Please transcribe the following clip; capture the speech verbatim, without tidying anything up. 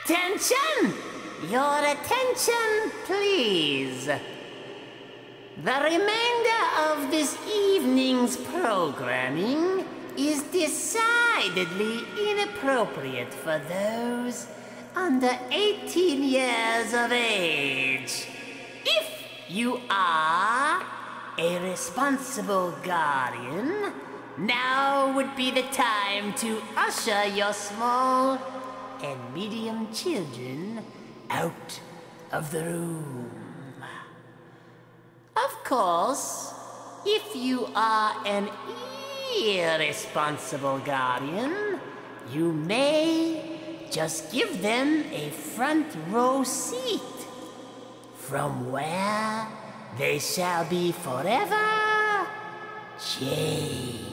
Attention! Your attention, please. The remainder of this evening's programming is decidedly inappropriate for those under eighteen years of age. If you are a responsible guardian, now would be the time to usher your small and medium children out of the room. Of course, if you are an irresponsible guardian, you may just give them a front row seat, from where they shall be forever changed.